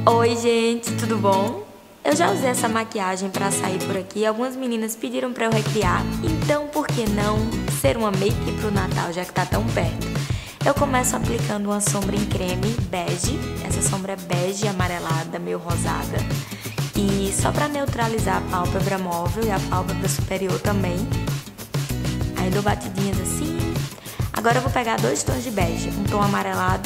Oi gente, tudo bom? Eu já usei essa maquiagem pra sair por aqui. Algumas meninas pediram pra eu recriar, então por que não ser uma make pro Natal, já que tá tão perto? Eu começo aplicando uma sombra em creme bege. Essa sombra é bege amarelada, meio rosada. E só pra neutralizar a pálpebra móvel e a pálpebra superior também. Aí dou batidinhas assim. Agora eu vou pegar dois tons de bege, um tom amarelado,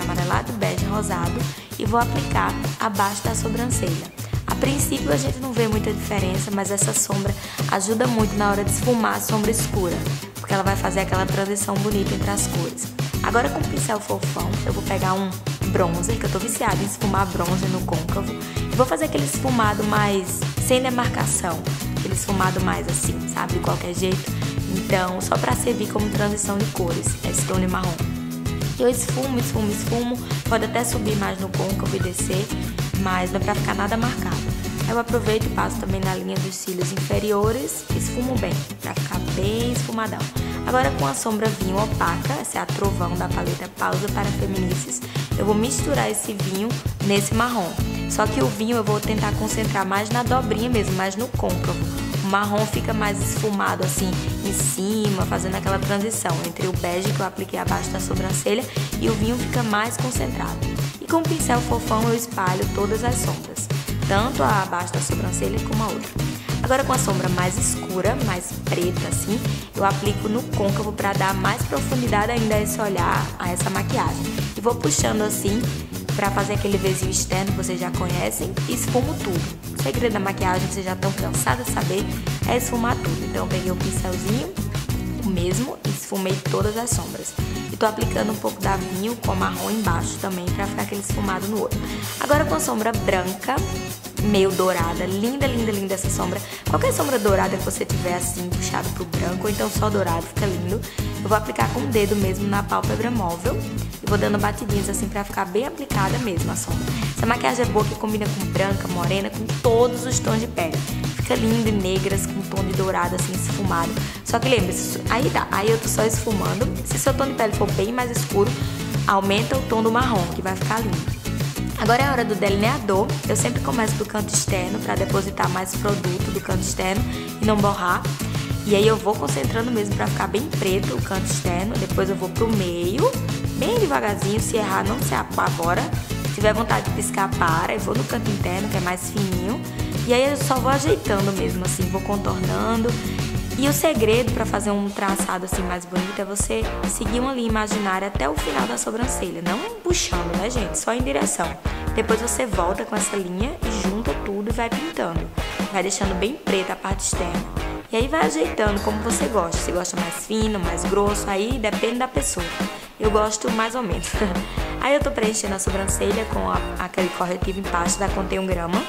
bege rosado, e vou aplicar abaixo da sobrancelha. A princípio a gente não vê muita diferença, mas essa sombra ajuda muito na hora de esfumar a sombra escura, porque ela vai fazer aquela transição bonita entre as cores. Agora com o pincel fofão eu vou pegar um bronzer, que eu tô viciada em esfumar bronzer no côncavo, e vou fazer aquele esfumado mais sem demarcação, aquele esfumado mais assim, sabe, de qualquer jeito. Então, só pra servir como transição de cores, esse tom de marrom. Eu esfumo, pode até subir mais no côncavo e descer, mas não é pra ficar nada marcado. Eu aproveito e passo também na linha dos cílios inferiores, esfumo bem, pra ficar bem esfumadão. Agora com a sombra vinho opaca, essa é a Trovão da paleta Pausa para Feminices, eu vou misturar esse vinho nesse marrom. Só que o vinho eu vou tentar concentrar mais na dobrinha mesmo, mais no côncavo. O marrom fica mais esfumado assim em cima, fazendo aquela transição entre o bege que eu apliquei abaixo da sobrancelha e o vinho fica mais concentrado. E com o pincel fofão eu espalho todas as sombras, tanto a abaixo da sobrancelha como a outra. Agora com a sombra mais escura, mais preta assim, eu aplico no côncavo para dar mais profundidade ainda a esse olhar, a essa maquiagem. E vou puxando assim para fazer aquele vizinho externo que vocês já conhecem e esfumo tudo. O segredo da maquiagem, vocês já estão cansados de saber, é esfumar tudo. Então eu peguei o pincelzinho, o mesmo, e esfumei todas as sombras. E tô aplicando um pouco da vinho com marrom embaixo também, pra ficar aquele esfumado no olho. Agora com a sombra branca, meio dourada, linda, linda, linda essa sombra. Qualquer sombra dourada que você tiver assim, puxado pro branco, ou então só dourado, fica lindo. Eu vou aplicar com o dedo mesmo na pálpebra móvel. E vou dando batidinhas assim pra ficar bem aplicada mesmo a sombra. Essa maquiagem é boa que combina com branca, morena, com todos os tons de pele. Fica lindo em negras, com um tom de dourado assim, esfumado. Só que lembre-se, aí eu tô só esfumando. Se seu tom de pele for bem mais escuro, aumenta o tom do marrom, que vai ficar lindo. Agora é a hora do delineador. Eu sempre começo do canto externo para depositar mais produto do canto externo e não borrar. E aí eu vou concentrando mesmo para ficar bem preto o canto externo. Depois eu vou pro meio, bem devagarzinho. Se errar, não se apavora. Se tiver vontade de piscar, para. Eu vou no canto interno, que é mais fininho. E aí eu só vou ajeitando mesmo assim, vou contornando. E o segredo para fazer um traçado assim mais bonito é você seguir uma linha imaginária até o final da sobrancelha, não puxando, né, gente? Só em direção. Depois você volta com essa linha e junta tudo e vai pintando. Vai deixando bem preta a parte externa. E aí vai ajeitando como você gosta. Se gosta mais fino, mais grosso, aí depende da pessoa. Eu gosto mais ou menos. Aí eu tô preenchendo a sobrancelha com aquele corretivo em pasta da Contém 1 grama.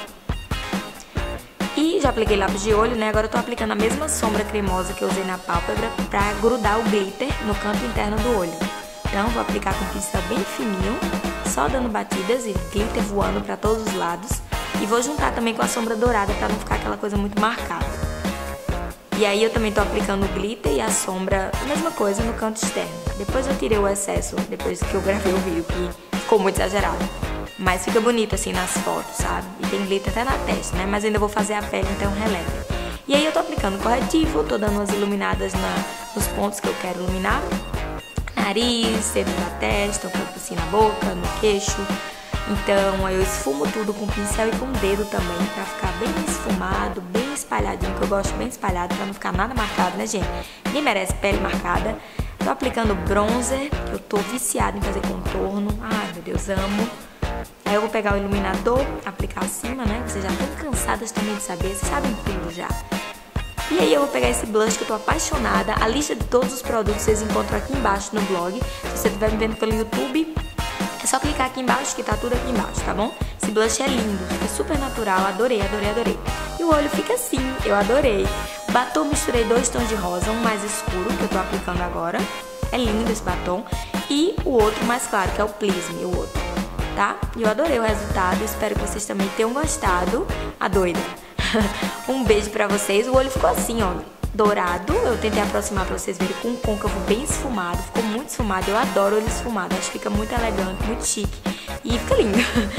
E já apliquei lápis de olho, né? Agora eu tô aplicando a mesma sombra cremosa que eu usei na pálpebra pra grudar o glitter no canto interno do olho. Então vou aplicar com um pincel bem fininho, só dando batidas e glitter voando pra todos os lados. E vou juntar também com a sombra dourada pra não ficar aquela coisa muito marcada. E aí eu também tô aplicando o glitter e a sombra, a mesma coisa no canto externo. Depois eu tirei o excesso, depois que eu gravei o vídeo, que ficou muito exagerado. Mas fica bonito assim nas fotos, sabe? E tem glitter até na testa, né? Mas ainda vou fazer a pele, então releve. E aí eu tô aplicando corretivo, tô dando umas iluminadas nos pontos que eu quero iluminar. Nariz, centro da testa, um pouco assim na boca, no queixo. Então eu esfumo tudo com o pincel e com o dedo também, pra ficar bem esfumado, bem espalhadinho, que eu gosto bem espalhado, pra não ficar nada marcado, né, gente? Ninguém merece pele marcada. Tô aplicando bronzer, que eu tô viciada em fazer contorno. Ai, meu Deus, amo. Aí eu vou pegar o iluminador, aplicar acima, né? Vocês já estão cansadas também de saber, vocês sabem tudo já. E aí eu vou pegar esse blush que eu tô apaixonada. A lista de todos os produtos vocês encontram aqui embaixo no blog. Se você estiver me vendo pelo YouTube, é só clicar aqui embaixo que tá tudo aqui embaixo, tá bom? Esse blush é lindo, fica super natural, adorei, adorei, adorei. E o olho fica assim, eu adorei. Batom, misturei dois tons de rosa, um mais escuro, que eu tô aplicando agora. É lindo esse batom. E o outro mais claro, que é o Please Me, o outro. Tá? E eu adorei o resultado, espero que vocês também tenham gostado. A doida. Um beijo pra vocês. O olho ficou assim, ó, dourado. Eu tentei aproximar pra vocês verem, com um côncavo bem esfumado. Ficou muito esfumado, eu adoro olho esfumado. Acho que fica muito elegante, muito chique. E fica lindo.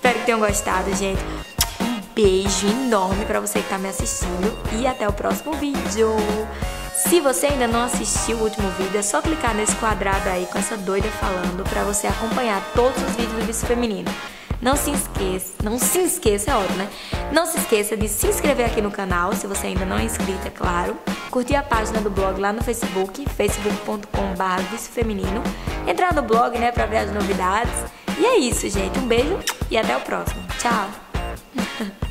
Espero que tenham gostado, gente. Um beijo enorme pra você que tá me assistindo e até o próximo vídeo. Se você ainda não assistiu o último vídeo, é só clicar nesse quadrado aí com essa doida falando pra você acompanhar todos os vídeos do Vício Feminino. Não se esqueça, é óbvio, né? Não se esqueça de se inscrever aqui no canal, se você ainda não é inscrito, é claro. Curtir a página do blog lá no Facebook, facebook.com/vicifeminino. Entrar no blog, né, pra ver as novidades. E é isso, gente. Um beijo e até o próximo. Tchau!